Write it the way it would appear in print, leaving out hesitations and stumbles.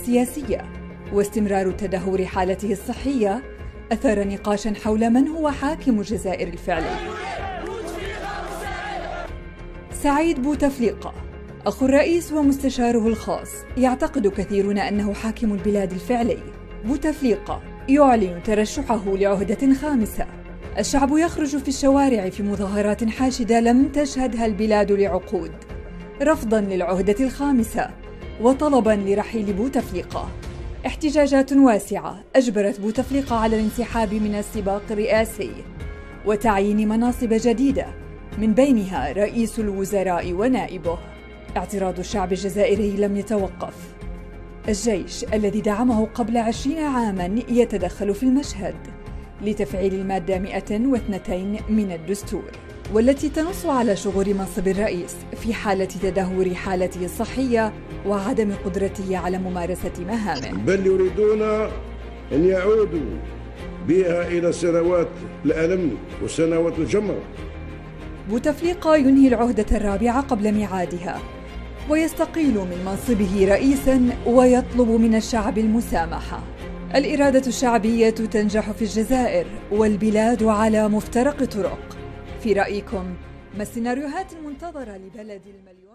السياسية واستمرار تدهور حالته الصحية أثار نقاشاً حول من هو حاكم الجزائر الفعلي. سعيد بوتفليقة أخو الرئيس ومستشاره الخاص، يعتقد كثيرون أنه حاكم البلاد الفعلي. بوتفليقة يعلن ترشحه لعهدة خامسة. الشعب يخرج في الشوارع في مظاهرات حاشدة لم تشهدها البلاد لعقود، رفضاً للعهدة الخامسة وطلباً لرحيل بوتفليقة. احتجاجات واسعة أجبرت بوتفليقة على الانسحاب من السباق الرئاسي وتعيين مناصب جديدة، من بينها رئيس الوزراء ونائبه. اعتراض الشعب الجزائري لم يتوقف. الجيش الذي دعمه قبل 20 عاماً يتدخل في المشهد لتفعيل المادة 102 من الدستور، والتي تنص على شغور منصب الرئيس في حالة تدهور حالته الصحية وعدم قدرته على ممارسة مهامه. بل يريدون أن يعودوا بها إلى سنوات الألم وسنوات الجمر. بوتفليقة ينهي العهدة الرابعة قبل ميعادها ويستقيل من منصبه رئيساً ويطلب من الشعب المسامحة. الإرادة الشعبية تنجح في الجزائر والبلاد على مفترق طرق. في رأيكم ما السيناريوهات المنتظرة لبلد المليون؟